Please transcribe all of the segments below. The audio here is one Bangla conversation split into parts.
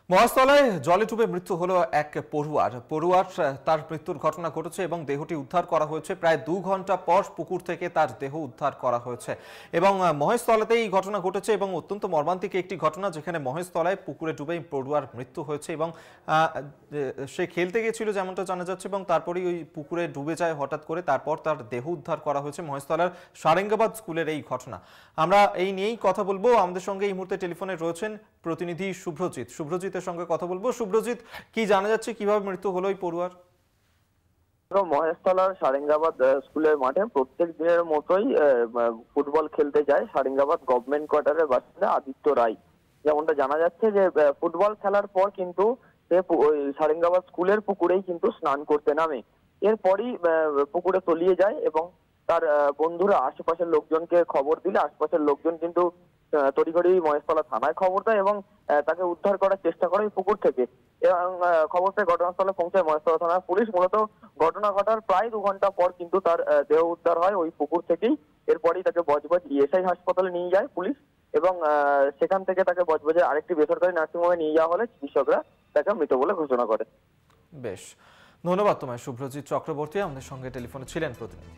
মহেশতলায় জলে ডুবে মৃত্যু হলো এক পড়ুয়ার তার মৃত্যুর ঘটনা ঘটেছে এবং দেহটি উদ্ধার করা হয়েছে প্রায় 2 ঘন্টা পর পুকুর থেকে তার দেহ উদ্ধার করা হয়েছে এবং মহেশতলাতে এই ঘটনা ঘটেছে এবং অত্যন্ত মর্মান্তিক একটি ঘটনা যেখানে মহেশতলায় পুকুরে ডুবে পড়ুয়ার মৃত্যু হয়েছে এবং সে খেলতে গিয়েছিল যেমনটা জানা যাচ্ছে এবং তারপরেই ওই পুকুরে ডুবে যায় হঠাৎ করে, তারপর তার দেহ উদ্ধার করা হয়েছে। মহেশতলার সারেঙ্গাবাদ স্কুলের এই ঘটনা, আমরা এই নিয়েই কথা বলবো। আমাদের সঙ্গে এই মুহূর্তে টেলিফোনে রয়েছেন প্রতিনিধি শুভ্রজিতের সঙ্গে কথা বলবো। শুভ্রজিৎ, কি জানা যাচ্ছে, কিভাবে মৃত্যু হলো এই পড়ুয়ার? মহেশতলার সারেঙ্গাবাদ স্কুলের মাঠে প্রত্যেক দিনের মতোই ফুটবল খেলতে যায় সারেঙ্গাবাদ গভর্নমেন্ট কোয়ার্টারের বাসিন্দা আদিত্য রায়। যেমনটা জানা যাচ্ছে যে ফুটবল খেলার পর কিন্তু সে ওই সারেঙ্গাবাদ স্কুলের পুকুরেই কিন্তু স্নান করতে নামে। এরপরই পুকুরে তলিয়ে যায় এবং তার বন্ধুরা আশেপাশের লোকজনকে খবর দিলে আশেপাশের লোকজন কিন্তু তড়িঘড়ি মহেশতলা থানায় খবর দেয় এবং তাকে উদ্ধার করার চেষ্টা করে পুকুর থেকে। এবং খবর পেয়ে ঘটনাস্থলে পৌঁছায় মহেশতলা থানার পুলিশ। মূলত ঘটনা ঘটার প্রায় 2 ঘন্টা পর কিন্তু তার দেহ উদ্ধার হয় ওই পুকুর থেকেই। এরপরই তাকে বজবজ ইএসআই হাসপাতালে নিয়ে যায় পুলিশ এবং সেখান থেকে তাকে বজবজের আরেকটি বেসরকারি নার্সিংহোমে নিয়ে যাওয়া হলে চিকিৎসকরা তাকে মৃত বলে ঘোষণা করে। বেশ, ধন্যবাদ তোমায় শুভ্রজিৎ চক্রবর্তী, আমাদের সঙ্গে টেলিফোনে ছিলেন প্রতিনিধি।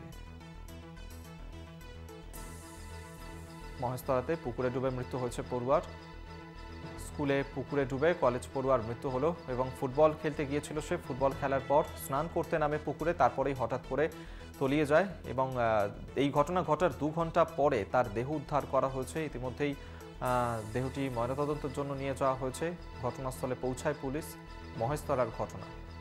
মহেশতলাতে পুকুরে ডুবে মৃত্যু হয়েছে পড়ুয়ার। স্কুলে পুকুরে ডুবে কলেজ পড়ুয়ার মৃত্যু হলো এবং ফুটবল খেলতে গিয়েছিল সে। ফুটবল খেলার পর স্নান করতে নামে পুকুরে, তারপরেই হঠাৎ করে তলিয়ে যায় এবং এই ঘটনা ঘটার 2 ঘন্টা পরে তার দেহ উদ্ধার করা হয়েছে। ইতিমধ্যেই দেহটি ময়নাতদন্তের জন্য নিয়ে যাওয়া হয়েছে। ঘটনাস্থলে পৌঁছায় পুলিশ। মহেশতলার ঘটনা।